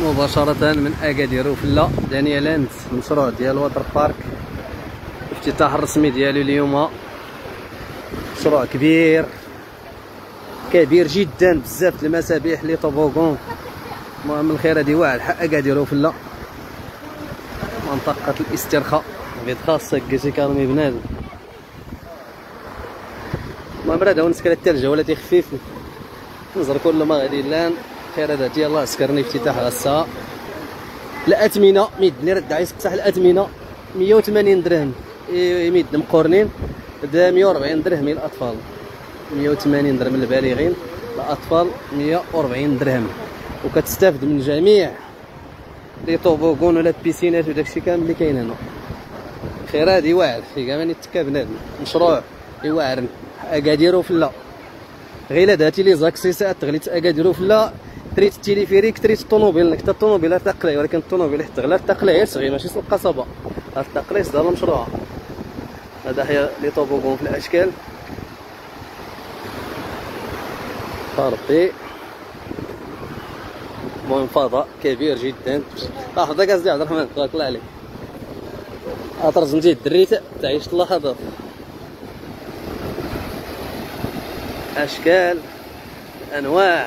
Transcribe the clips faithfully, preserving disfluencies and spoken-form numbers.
مباشرة من أكادير وفلا دانيا لاند، المشروع ديال واتر بارك، الافتتاح الرسمي ديالو اليوم. مشروع كبير كبير جدا، بزاف د المسابح لي طوبوغون. المهم الخير هادي واعر حق أكادير وفلا، منطقة الاسترخاء غير خاصة كيسي كارمي بنادم. المهم راه ونسكر الثلجة ولا تيخفيف نزر كل ما غادي لان خير. هذا ديال الله سكرني افتتاح غسا الأثمنة ميدني رد عايز قصح الأثمنة مية وثمانين درهم يميد مقورنين دا مية وربعين درهم للأطفال، مية وثمانين درهم للبالغين، الأطفال مية وربعين درهم. وكتستافد من جميع لي طوبوغون ولا بيسينات وداكشي كامل اللي كاين هنا. خير هادي واعر في كاع ماني تكا بنادم، مشروع واعر أكادير وفلا. غير داتي لي زاكسيسات غليت أكادير وفلا، تريت التليفيريك تريت الطوموبيل، حتى الطوموبيل ارتقلي، ولكن الطوموبيل حتى غير ارتقلي غير صغير ماشي سوق القصبة، ارتقلي صدر المشروع. هذا هي لي طوبوغون في الأشكال. ربي المهم فضاء كبير جدا. لاحظ هذا قصدي عبد الرحمن تبارك الله عليك، اطرز نجي الدري تعيش اللحظات. اشكال انواع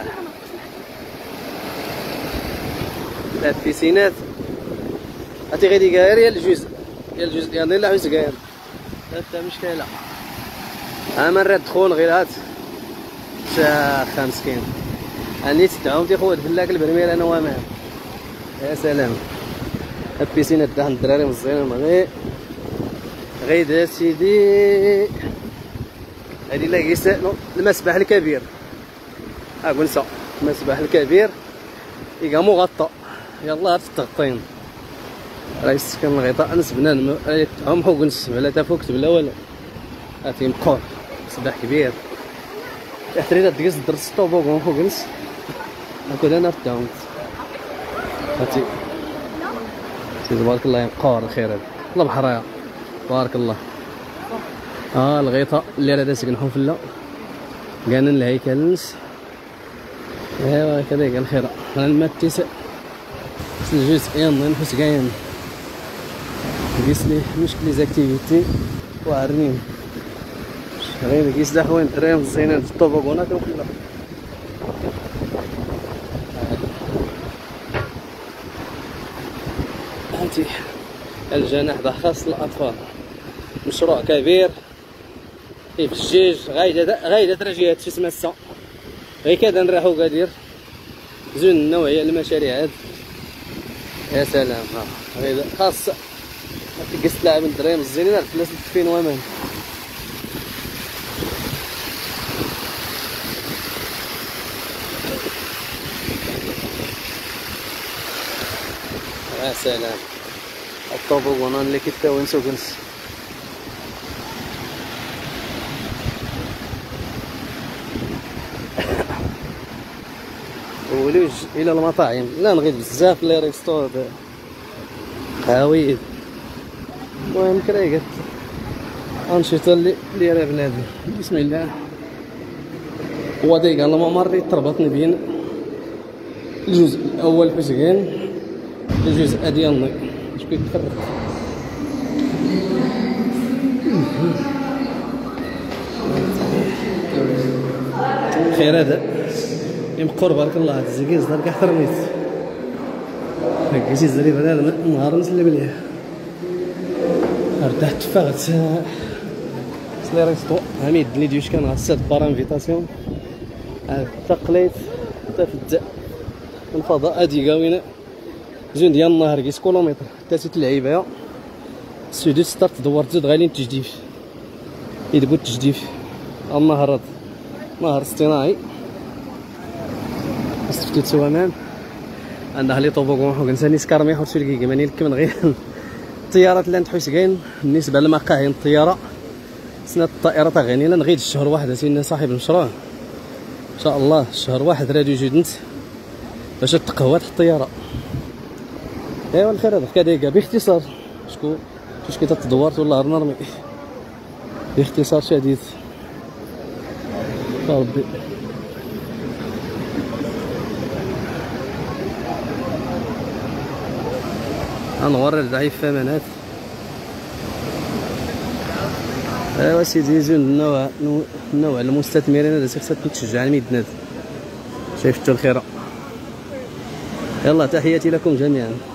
البيسينات. هاتي غير ديكاير يا الجزء يا الجزء ديال لا حيت كاير حتى مشكله. ها من راه دخول غير هات شاخ مسكين اني تدعم تيخوت فلاك البرميل انا ومان. يا سلام البيسينات تاع الدراري مزيانين غير غير دا سيدي. هادي لا يسالو المسبح الكبير، ها نسى المسبح الكبير يلقى مغطى. يلاه تغطين راه يسكن الغطاء نس بنادم هم حوق نس ولا تا فوق بلا والو. هاتي مقور مسبح كبير احتريت ديك درس طوبوغون فوق نس هاكا انا رداهم. هاتي تبارك الله مقور الخير. هذا الله بحرايا بارك الله. اه الغيطاء اللي راه ساكن حفله كان الهيكل نس. ايوا كذا الخير الماء التسع الجزء يلا نحس كاين قيس لي مشكل لي زاكتيفيتي واعرين غير قيس دا خوين الدراري مزيانين في الطوبوغونات وكلها. هانتي الجناح دا خاص للاطفال، مشروع كبير فيه الجيج غايده غايده ترجيات شي سماسه غير كذا نراحو قادير زون النوعيه المشاريع هاد. يا سلام ها غير خاص تقص تلعب الدراري مزيانين الفلاس التفين وامان. يا سلام الطوبوغون اللي كيتاون سوكنس. ولوج الى المطاعم لا نغيد بزاف لي ريستور هاويد. المهم كرايقات انشطه اللي اللي راه بنادم. بسم الله. هو دايق الممر تربطني بين الجزء الاول حسكان الجزء ديالنا اش كيتفرق. خير هذا يمقور بارك الله. هاد الزكيز دار كاع حرميت هكا شي زريب هذا نهار نسلم ليه ارتاح تفاغت سلي ريستو هاميد لي ديوش كان غسات بار انفيتاسيون تقليت حتى في الفضاء. هادي كاوينه زون ديال النهار كيس كيلومتر حتى سيت اللعيبه سودو ستارت دورت زود غاليين التجديف يدبو التجديف. النهر نهر اصطناعي استفتي تسوامان عندها لي طوبوغون حق نساني سكارمي حوت شي كيما ماني من غير الطيارات اللي نتحوس كاين بالنسبه لمقاهي الطياره سنه الطائره تاع غنيله نغيد الشهر واحد سيدنا صاحب المشروع ان شاء الله الشهر واحد راديو يجي نت باش تقهوات الطياره. ايوا الخير هذا كذا باختصار شكون واش كي تدورت والله نرمي باختصار شديد ربي. غنوري ضعيف الثمنات. ايوا سيدي يجيو النوع النوع المستثمرين هذا خصك تشجع الميدنات. شايفتو الخيره. يلا تحياتي لكم جميعا.